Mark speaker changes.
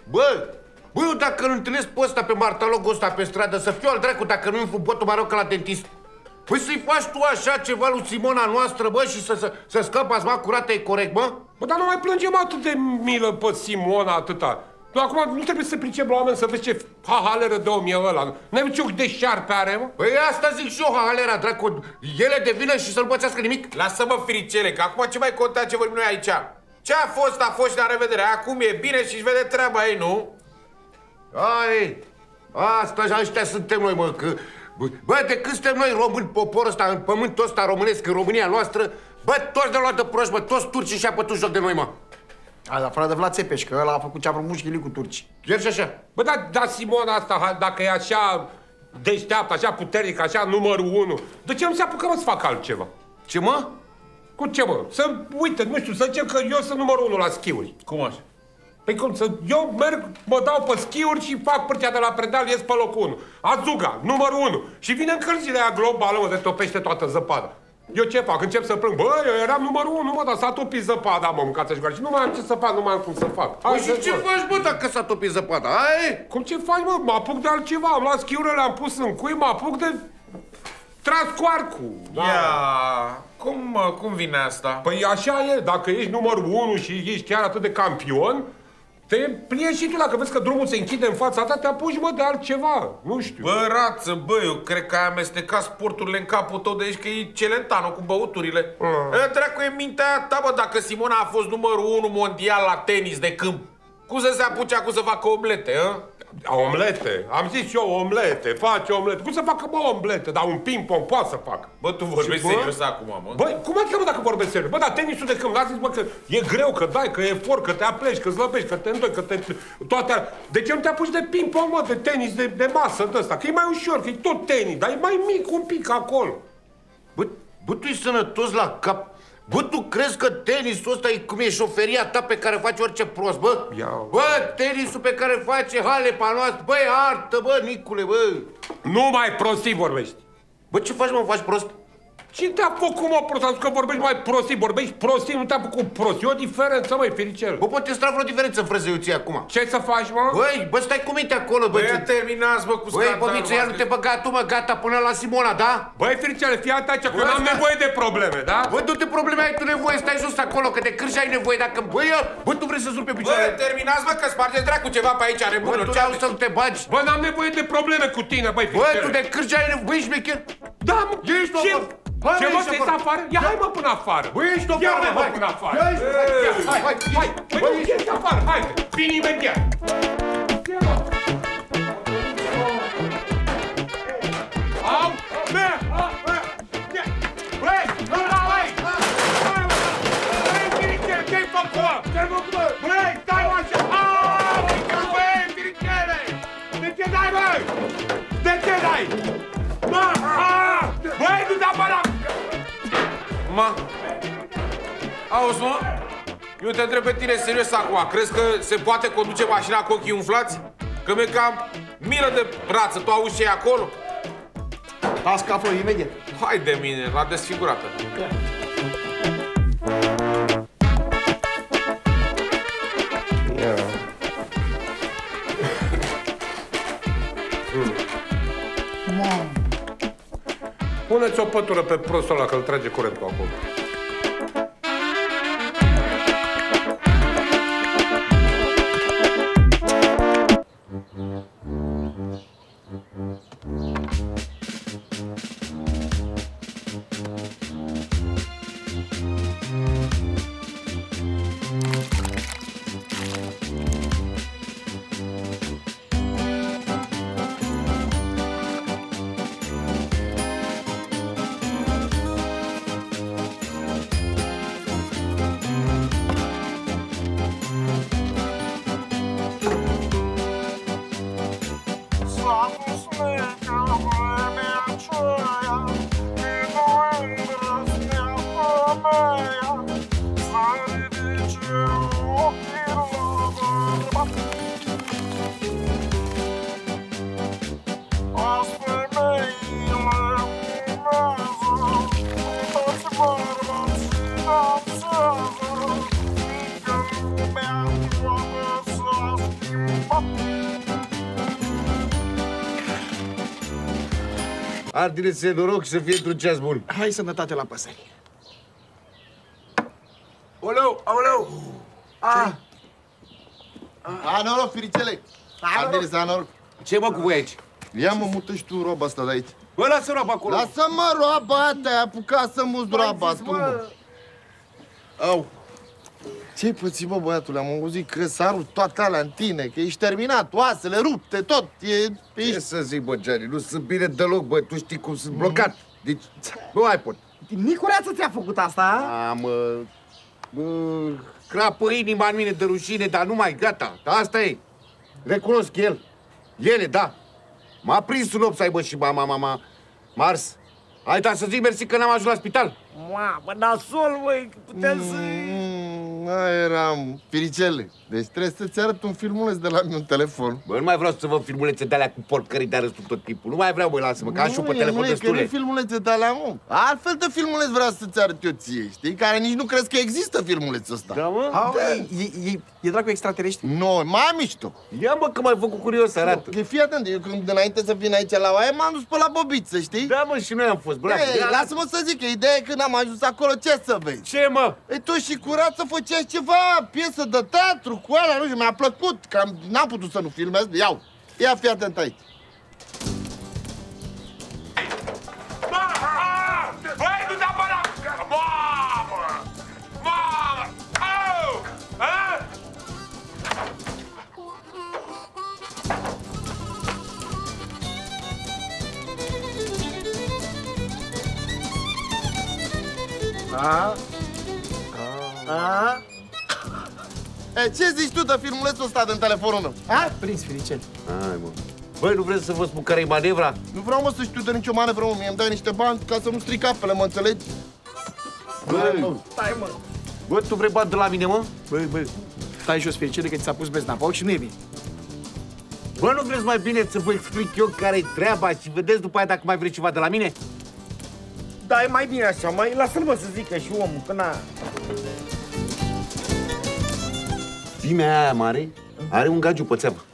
Speaker 1: Bă, eu dacă îl întâlnesc pe ăsta, pe martalogul ăsta pe stradă, să fiu al dracu dacă nu-mi fu botul mai rău ca la dentist. Păi să-i faci tu așa ceva lui Simona noastră, bă, și să scăpi asma curată, e corect, bă?
Speaker 2: Bă, dar nu mai plângem atât de milă pe Simona, atâta. Tu acum nu trebuie să pricep la oameni să vezi ce hahaleră de om e ăla. N-ai văzut ce de șarpe are, mă?
Speaker 1: Păi asta zic și eu, hahalera, dracu. Ele de vină și să nu pățească nimic.
Speaker 3: Lasă-mă, firicele, că acum ce mai conta ce vorbim noi aici? Ce a fost și la revedere. Acum e bine și-și vede treaba ei, nu?
Speaker 1: Ai, asta, ăștia suntem noi, mă, că... Bă, de când suntem noi români, poporul ăsta, în pământul ăsta românesc, în România noastră, bă, toți de luat de proști, bă, toți turcii și-a pătut joc de noi, mă.
Speaker 4: Afară de Vlad Țepeș, că ăla a făcut ce-a vrut mușchilii cu turci.
Speaker 1: Chiar și așa.
Speaker 2: Bă, dar Simona asta, dacă e așa deșteaptă, așa puternică, așa numărul 1, de ce nu se apucă, mă, să facă altceva?
Speaker 1: Ce, mă?
Speaker 2: Cu ce, mă? Să, uite, nu știu, să zicem că eu sunt numărul 1 la schiuri.
Speaker 3: Cum așa?
Speaker 2: Păi cum să... Eu merg, mă dau pe schiuri și fac pârtia de la pedal, ies pe locul 1. Azuga, numărul 1. Și vine încălzirea aia globală, mă, de topește toată zăpada. Eu ce fac? Încep să plâng. Bă, eu eram numărul 1, mă, dar s-a topit zăpada, mă, mâncați-și goare. Și nu mai am ce să fac, nu mai am cum să fac.
Speaker 1: Păi și ce faci, bă, dacă s-a topit zăpada? Ai?
Speaker 2: Cum ce faci, mă? Mă apuc de altceva. Am luat schiurile, le-am pus în cui, mă apuc de... tras cu arcul.
Speaker 3: Da. Ia, cum vine asta?
Speaker 2: Păi așa e, dacă ești numărul 1 și ești chiar atât de campion, te pliești și tu, dacă vezi că drumul se închide în fața ta, te apuci, mă, de altceva. Nu știu.
Speaker 3: Bă, rață, bă, eu cred că ai amestecat sporturile în capul tău de aici, că e Celentano cu băuturile. Dracu, e mintea ta, bă, dacă Simona a fost numărul 1 mondial la tenis de câmp, cum să se apuce acum să facă omelete, hă?
Speaker 2: Omlete? Am zis eu omlete, face omlete. Cum să facă, bă, omlete? Dar un ping-pong poate să facă.
Speaker 3: Bă, tu vorbești serios acum, mă?
Speaker 2: Băi, cum adică, mă, dacă vorbesc serios? Bă, dar tenisul de câmp, n-ați zis, bă, că e greu, că dai, că e efort, că te apleci, că slăbești, că te îndoi, că te... toate... De ce nu te apuci de ping-pong, mă, de tenis, de masă, de ăsta? Că e mai ușor, că e tot tenis, dar e mai mic un pic acolo.
Speaker 1: Bă, tu ești sănătos la cap. Bă, tu crezi că tenisul ăsta e cum e șoferia ta pe care face orice prost, bă? Bă, tenisul pe care face Halepa noastră, bă, e artă, bă, Nicule, bă.
Speaker 2: Nu mai prostii vorbești.
Speaker 1: Bă, ce faci, mă, faci prost?
Speaker 2: Cine te-a făcut, mă, prost? Am zis că vorbești mai prostii, vorbești prostii, nu te-a făcut prost. E o diferență, măi, Firicel.
Speaker 1: Bă, poate îți vreo diferență în frăzăiuție acum.
Speaker 2: Ce să faci, mă?
Speaker 1: Băi, bă, stai cu minte acolo, bă.
Speaker 3: Băi, terminați, bă, cu scandalul.
Speaker 1: Băi, Băbiță, iar nu te băga tu, mă, gata, până la Simona, da?
Speaker 2: Băi, Firicele, fii atent, că n-am nevoie de probleme, da?
Speaker 1: Bă, du-te probleme, ai tu nevoie, stai jos acolo, că de cârși ai nevoie, dacă... Bă, tu vrei să suri pe picioare?
Speaker 3: Bă, terminați, bă, că spargeți dracu ceva pe aici, are
Speaker 1: Bă, tu n-au să te bagi.
Speaker 2: Bă, n-am nevoie de probleme cu tine, băi,
Speaker 1: Bă,
Speaker 2: Firicele.
Speaker 1: tu de cârși ai nevoie, băi, șmecher?
Speaker 2: Da, mă,
Speaker 1: ești o...
Speaker 2: Ce, mă, te afară? Ia, hai, mă, până afară.
Speaker 1: Băi, ești o...
Speaker 2: Ia, mă, până afară. Hai, băi, nu ieși afară, hai, vin imediat. Au, bă, băi, nu la oi. Băi, Firicele, ce-ai făcut? Ce-ai făcut? Băi, stai așa. Băi, Firicele, de ce dai, băi? De ce dai? Băi, nu te-a apărat!
Speaker 3: Ma, auzi, mă? Eu te întreb pe tine serios acum. Crezi că se poate conduce mașina cu ochii umflați? Că mi-e cam milă de brață. Tu auzi ce e acolo?
Speaker 4: Asta află imediat.
Speaker 3: Hai de mine, la desfigurată.
Speaker 2: Puneți o pătură pe prostul ăla, că-l trage curentul acolo.
Speaker 1: Ardine-se noroc și să fie într-un ceas bun.
Speaker 4: Hai sănătate la păsări.
Speaker 1: Oleu, aoleu!
Speaker 5: A, noroc, firicele! Ardine-se, noroc!
Speaker 1: Ce mă cu voi aici?
Speaker 5: Ia mă, mută și tu roba asta de aici.
Speaker 1: Bă, lasă roaba acolo!
Speaker 5: Lasă-mă roaba, te-ai apucat să muți roaba tu, mă! Au! Ce-ai pățit, bă, băiatule? Am auzit că s-a toate alea în tine, că ești terminat, oasele rupte, tot.
Speaker 1: Ce să zic, bă, Gianni? Nu sunt bine deloc, bă, tu știi cum sunt blocat. Deci, nu mai pot.
Speaker 4: Nicureațu ți-a făcut asta?
Speaker 1: Mă, crapă inima în mine de rușine, dar nu mai gata. Asta e. Recunosc el. Ele, da. M-a prins un ops, bă, și m-a ars. Hai, dar să zic mersi că n-am ajuns la spital.
Speaker 4: Mamă, nasol, băi, puteam să...
Speaker 5: Eram, firicele. Deci trebuie să-ți arăt un filmuleț de la mine în telefon.
Speaker 1: Bă, nu mai vreau să văd filmulețe de-alea cu porcării de arăstul tot timpul. Nu mai vreau, băi, lasă-mă, că am și pe telefon destule.
Speaker 5: Nu e filmulețe de-alea, mă. Altfel de filmuleț vreau să-ți arăt eu ție, știi? Care nici nu crezi că există filmulețul ăsta.
Speaker 1: Da, mă?
Speaker 4: E dracu extraterestri?
Speaker 5: Nu, mai mișto.
Speaker 1: Ia, mă, că m-ai făcut curios, arată.
Speaker 5: Că fii atent, eu când înainte să vin aici la oaie, m-am dus pe la Bobiță, știi?
Speaker 1: Da, mă, și noi am fost, bă.
Speaker 5: Lasă-mă să zic, că ideea e că n-am ajuns acolo, ce să vezi?
Speaker 1: Ce, mă?
Speaker 5: Ei, tu și Curață făceați ceva, piesă de teatru cu alea, nu știu, mi-a plăcut, că n-am putut să nu filmez. Ia, fii atent aici.
Speaker 2: Băi, nu te-a bărat! Mamă! Mamă! Au! A?
Speaker 5: Ce zici tu de filmulețul ăsta din telefonul meu?
Speaker 4: Prins, firicel.
Speaker 1: Hai, mă. Băi, nu vreți să vă spun care-i manevra?
Speaker 5: Nu vreau, mă, să știu de nicio manevră, mă. Mie îmi dai niște bani ca să nu stric apele, mă înțelegi?
Speaker 4: Stai, mă.
Speaker 1: Bă, tu vrei bani de la mine, mă?
Speaker 4: Bă, stai jos, firicele, că ți s-a pus bezna pe ochi și nu e bine.
Speaker 1: Bă, nu vreți mai bine să vă explic eu care-i treaba și vedeți după aia dacă mai vreți ceva de la mine?
Speaker 4: Da, e mai bine așa, mai lasă-l, mă, să zică și omul, că n-a...
Speaker 1: Fimea aia mare are un gagiu pe țeavă.